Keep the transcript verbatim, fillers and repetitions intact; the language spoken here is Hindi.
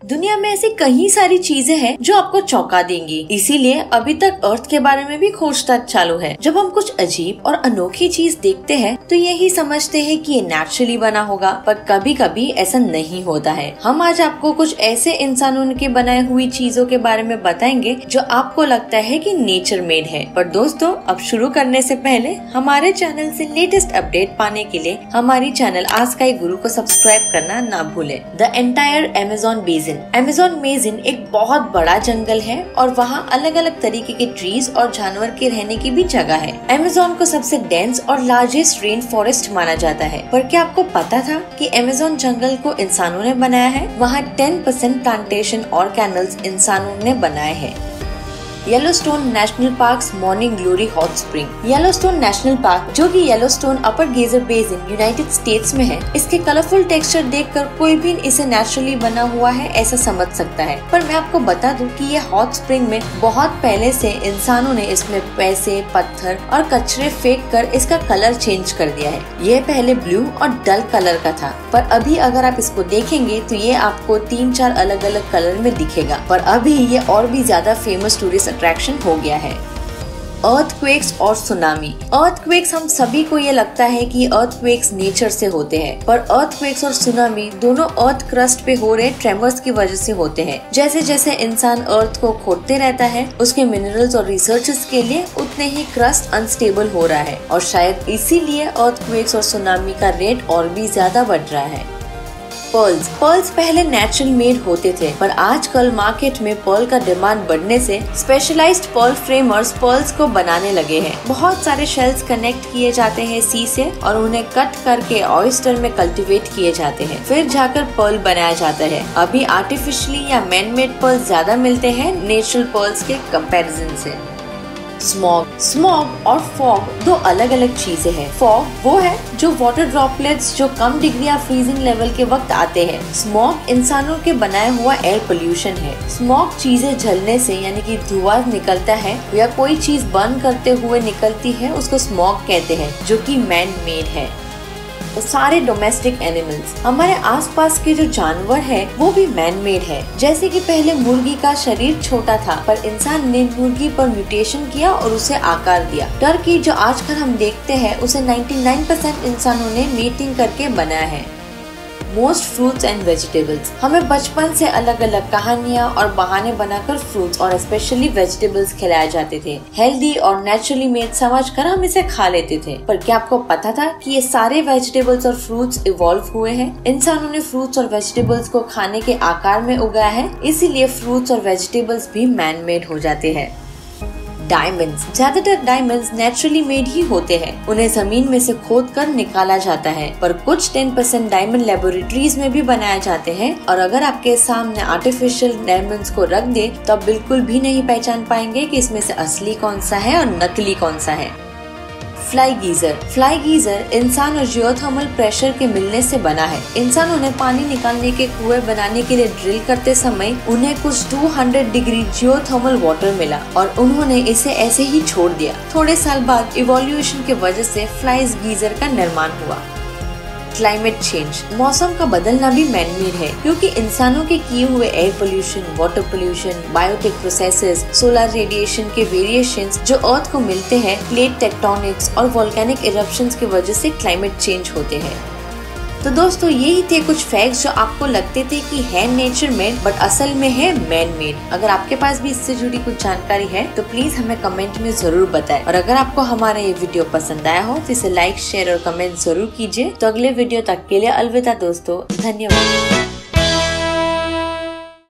दुनिया में ऐसी कई सारी चीजें हैं जो आपको चौंका देंगी, इसीलिए अभी तक अर्थ के बारे में भी खोजताछ चालू है। जब हम कुछ अजीब और अनोखी चीज देखते हैं तो यही समझते हैं कि ये नेचुरली बना होगा, पर कभी कभी ऐसा नहीं होता है। हम आज आपको कुछ ऐसे इंसानों के बनाए हुई चीजों के बारे में बताएंगे जो आपको लगता है कि नेचर मेड है। पर दोस्तों, अब शुरू करने से पहले हमारे चैनल से लेटेस्ट अपडेट पाने के लिए हमारी चैनल आस्काई गुरु को सब्सक्राइब करना ना भूले। The entire Amazon basin. Amazon basin एक बहुत बड़ा जंगल है और वहाँ अलग अलग तरीके के ट्रीज और जानवर के रहने की भी जगह है। अमेज़न को सबसे डेंस और लार्जेस्ट रेन फॉरेस्ट माना जाता है। पर क्या आपको पता था कि अमेज़न जंगल को इंसानों ने बनाया है? वहाँ टेन परसेंट प्लांटेशन और कैनल्स इंसानों ने बनाए हैं। Yellowstone National Park Morning Glory Hot Spring. Yellowstone National Park, जो कि Yellowstone Upper Geyser Basin United States में है, इसके कलरफुल टेक्सचर देखकर कोई भी इसे नेचुरली बना हुआ है ऐसा समझ सकता है। पर मैं आपको बता दूं कि ये हॉट स्प्रिंग में बहुत पहले से इंसानों ने इसमें पैसे, पत्थर और कचरे फेंक कर इसका कलर चेंज कर दिया है। ये पहले ब्लू और डल कलर का था, पर अभी अगर आप इसको देखेंगे तो ये आपको तीन चार अलग अलग कलर में दिखेगा। पर अभी ये और भी ज्यादा फेमस टूरिस्ट अट्रैक्शन हो गया है। अर्थक्वेक्स और सुनामी। अर्थक्वेक्स, हम सभी को ये लगता है कि अर्थक्वेक्स नेचर से होते हैं, पर अर्थक्वेक्स और सुनामी दोनों अर्थ क्रस्ट पे हो रहे ट्रेमर्स की वजह से होते हैं। जैसे जैसे इंसान अर्थ को खोदते रहता है, उसके मिनरल्स और रिसर्चेस के लिए उतने ही क्रस्ट अनस्टेबल हो रहा है और शायद इसीलिए अर्थक्वेक्स और सुनामी का रेट और भी ज्यादा बढ़ रहा है। पर्ल्स। पर्ल्स पहले नेचुरल मेड होते थे, पर आजकल मार्केट में पर्ल का डिमांड बढ़ने से स्पेशलाइज्ड पर्ल फ्रेमर्स पर्ल्स को बनाने लगे हैं। बहुत सारे शेल्स कनेक्ट किए जाते हैं सी से और उन्हें कट करके ऑयस्टर में कल्टीवेट किए जाते हैं, फिर जाकर पर्ल बनाया जाता है। अभी आर्टिफिशियली या मैन मेड पर्ल ज्यादा मिलते हैं नेचुरल पर्ल्स के कंपैरिजन से। स्मॉग। स्मॉग और फॉग दो अलग अलग चीजें हैं। फॉग वो है जो वाटर ड्रॉपलेट्स जो कम डिग्री या फ्रीजिंग लेवल के वक्त आते हैं। स्मॉग इंसानों के बनाया हुआ एयर पोल्यूशन है। स्मॉग चीजें जलने से यानी कि धुआं निकलता है या कोई चीज बर्न करते हुए निकलती है, उसको स्मॉग कहते हैं, जो कि मैन मेड है। तो सारे डोमेस्टिक एनिमल्स, हमारे आसपास के जो जानवर है वो भी मैन मेड है। जैसे कि पहले मुर्गी का शरीर छोटा था, पर इंसान ने मुर्गी पर म्यूटेशन किया और उसे आकार दिया। टर्की जो आजकल हम देखते हैं उसे निन्यानवे परसेंट इंसानों ने मीटिंग करके बनाया है। मोस्ट फ्रूट्स एंड वेजिटेबल्स, हमें बचपन से अलग अलग कहानियाँ और बहाने बनाकर फ्रूट्स और स्पेशली वेजिटेबल्स खिलाए जाते थे। हेल्दी और नेचुरली मेड समझकर हम इसे खा लेते थे। पर क्या आपको पता था कि ये सारे वेजिटेबल्स और फ्रूट्स इवॉल्व हुए हैं? इंसानों ने फ्रूट्स और वेजिटेबल्स को खाने के आकार में उगाया है, इसीलिए फ्रूट्स और वेजिटेबल्स भी मैन मेड हो जाते हैं। डायमंड्स। ज्यादातर डायमंड्स नेचुरली मेड ही होते हैं, उन्हें जमीन में से खोद कर निकाला जाता है, पर कुछ टेन परसेंट डायमंड लेबोरेटरीज में भी बनाए जाते हैं। और अगर आपके सामने आर्टिफिशियल डायमंड्स को रख दे तो आप बिल्कुल भी नहीं पहचान पाएंगे कि इसमें से असली कौन सा है और नकली कौन सा है। Fly geyser. फ्लाई गीजर इंसान और जियोथर्मल प्रेशर के मिलने से बना है। इंसानों ने पानी निकालने के कुएं बनाने के लिए ड्रिल करते समय उन्हें कुछ दो सौ डिग्री जियोथर्मल वाटर मिला और उन्होंने इसे ऐसे ही छोड़ दिया। थोड़े साल बाद इवोल्यूशन की वजह से फ्लाइज गीजर का निर्माण हुआ। Climate change. मौसम का बदलना भी मैन मेड है, क्योंकि इंसानों के किए हुए air pollution, water pollution, biotic processes, solar radiation के वेरिएशंस जो अर्थ को मिलते हैं, प्लेट टेक्टोनिक्स और वोल्केनिक इरप्शंस की वजह से क्लाइमेट चेंज होते हैं। तो दोस्तों, यही थे कुछ फैक्ट्स जो आपको लगते थे कि है नेचर मेड बट असल में है मैन मेड। अगर आपके पास भी इससे जुड़ी कुछ जानकारी है तो प्लीज हमें कमेंट में जरूर बताएं। और अगर आपको हमारा ये वीडियो पसंद आया हो तो इसे लाइक, शेयर और कमेंट जरूर कीजिए। तो अगले वीडियो तक के लिए अलविदा दोस्तों, धन्यवाद।